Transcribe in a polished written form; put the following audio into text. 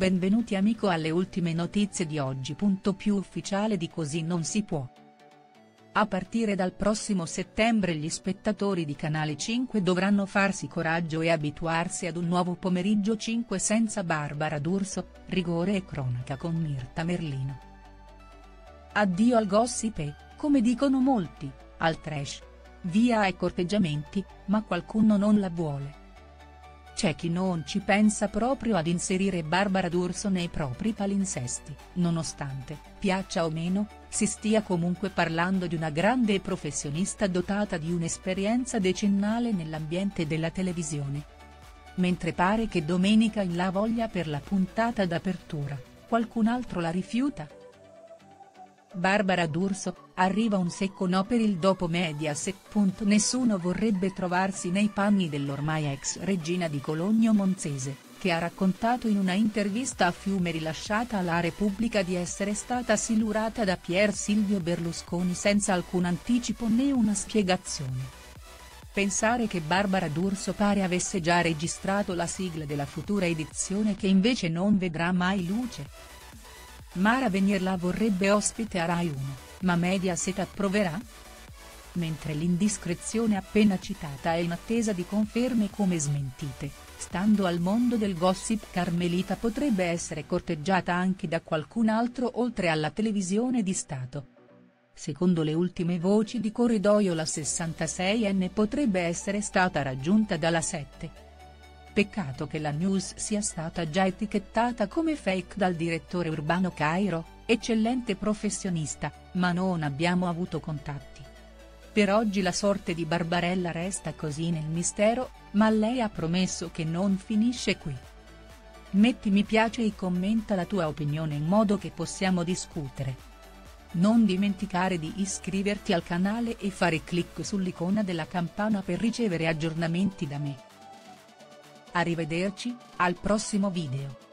benvenuti amico alle ultime notizie di oggi. Più ufficiale di così non si può. A partire dal prossimo settembre gli spettatori di Canale 5 dovranno farsi coraggio e abituarsi ad un nuovo pomeriggio 5 senza Barbara D'Urso, Rigore e cronaca con Mirta Merlino. Addio al gossip e, come dicono molti, al trash. Via ai corteggiamenti, ma qualcuno non la vuole. C'è chi non ci pensa proprio ad inserire Barbara D'Urso nei propri palinsesti, nonostante, piaccia o meno, si stia comunque parlando di una grande professionista dotata di un'esperienza decennale nell'ambiente della televisione. Mentre pare che domenica in la voglia per la puntata d'apertura, qualcun altro la rifiuta. Barbara D'Urso, arriva un secco no per il dopo Mediaset. Nessuno vorrebbe trovarsi nei panni dell'ormai ex regina di Cologno Monzese, che ha raccontato in una intervista a Fiume rilasciata alla Repubblica di essere stata silurata da Pier Silvio Berlusconi senza alcun anticipo né una spiegazione. Pensare che Barbara D'Urso pare avesse già registrato la sigla della futura edizione che invece non vedrà mai luce. Mara Venier la vorrebbe ospite a Rai 1, ma Mediaset approverà? Mentre l'indiscrezione appena citata è in attesa di conferme come smentite, stando al mondo del gossip Carmelita potrebbe essere corteggiata anche da qualcun altro oltre alla televisione di Stato. Secondo le ultime voci di corridoio la 66enne potrebbe essere stata raggiunta dalla 7. Peccato che la news sia stata già etichettata come fake dal direttore Urbano Cairo, eccellente professionista, ma non abbiamo avuto contatti. Per oggi la sorte di Barbarella resta così nel mistero, ma lei ha promesso che non finisce qui. Metti mi piace e commenta la tua opinione in modo che possiamo discutere. Non dimenticare di iscriverti al canale e fare clic sull'icona della campana per ricevere aggiornamenti da me. Arrivederci, al prossimo video.